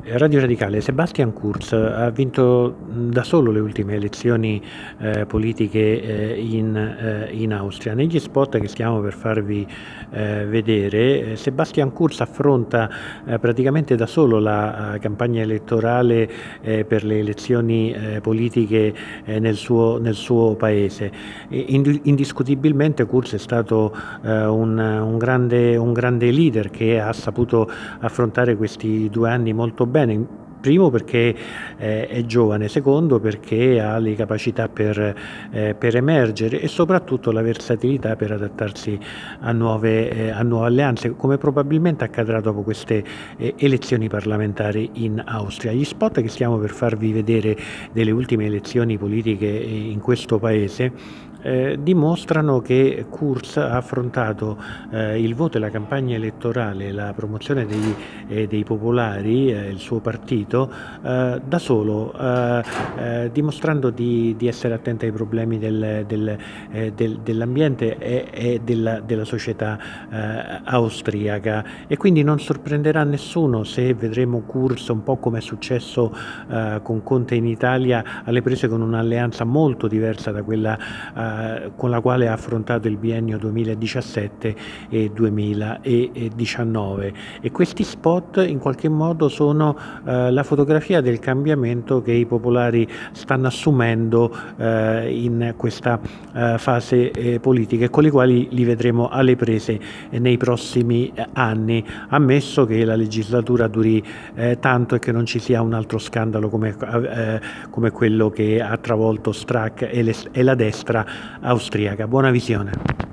Radio Radicale, Sebastian Kurz ha vinto da solo le ultime elezioni politiche in Austria. Negli spot che stiamo per farvi vedere, Sebastian Kurz affronta praticamente da solo la campagna elettorale per le elezioni politiche nel suo paese. Indiscutibilmente Kurz è stato un grande leader che ha saputo affrontare questi 2 anni molto bene. Primo perché è giovane, secondo perché ha le capacità per emergere e soprattutto la versatilità per adattarsi a nuove alleanze, come probabilmente accadrà dopo queste elezioni parlamentari in Austria. Gli spot che stiamo per farvi vedere delle ultime elezioni politiche in questo paese dimostrano che Kurz ha affrontato il voto e la campagna elettorale, la promozione dei popolari, il suo partito, da solo, dimostrando di essere attento ai problemi dell'ambiente e della società austriaca, e quindi non sorprenderà nessuno se vedremo Kurz, un po' come è successo con Conte in Italia, alle prese con un'alleanza molto diversa da quella con la quale ha affrontato il biennio 2017 e 2019, e questi spot in qualche modo sono la fotografia del cambiamento che i popolari stanno assumendo in questa fase politica, e con i quali li vedremo alle prese nei prossimi anni, ammesso che la legislatura duri tanto e che non ci sia un altro scandalo come quello che ha travolto Strack e la destra austriaca. Buona visione.